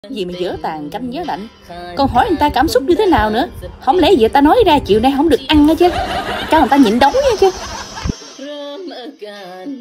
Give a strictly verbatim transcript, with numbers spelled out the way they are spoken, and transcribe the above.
Gì mà dở tàn canh dở lạnh. Còn hỏi người ta cảm xúc như thế nào nữa. Không lẽ vậy ta nói ra chiều nay không được ăn hết chứ. Cho người ta nhịn đói nha chứ.